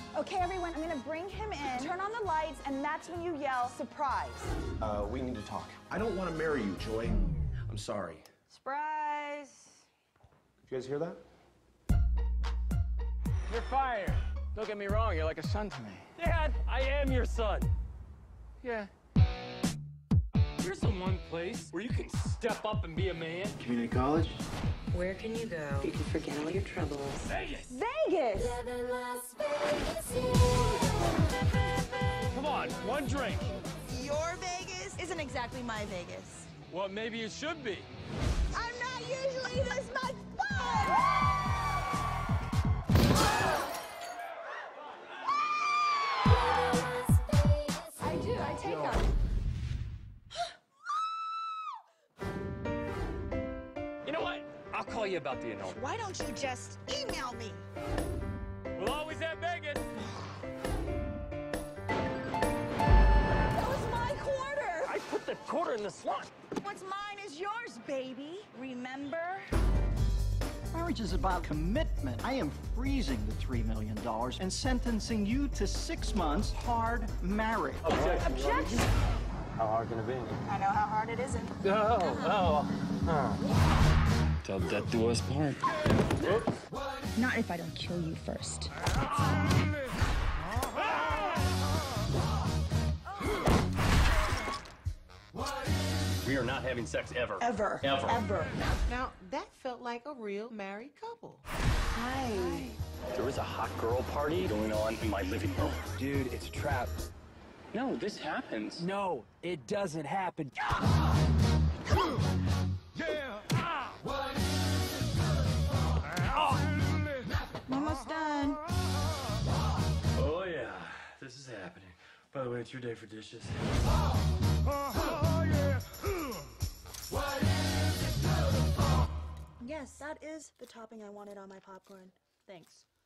Okay, everyone, I'm gonna bring him in, turn on the lights, and that's when you yell, surprise. We need to talk. I don't want to marry you, Joy. I'm sorry. Surprise. Did you guys hear that? You're fired. Don't get me wrong, you're like a son to me. Dad, I am your son. Yeah. Here's the one place where you can step up and be a man. Community college? Where can you go? You can forget all your troubles. Vegas! Vegas! Come on, one drink. Your Vegas isn't exactly my Vegas. Well, maybe it should be. I'm not usually this much fun! I take them. You know what? I'll call you about the annulment. Why don't you just email me? We'll always have Vegas. That was my quarter. I put the quarter in the slot. What's mine is yours, baby. Remember? Marriage is about commitment. I am freezing the $3 million and sentencing you to 6 months hard marriage. Objection. How hard can it be? I know how hard it isn't. Oh. Till death do us part. Not if I don't kill you first. We are not having sex ever. Ever. Ever. Ever. Now, that felt like a real married couple. Hi. There was a hot girl party going on in my living room. Dude, it's a trap. No, this happens. No, it doesn't happen. Almost done. Oh, yeah. This is happening. By the way, it's your day for dishes. Yes, that is the topping I wanted on my popcorn. Thanks.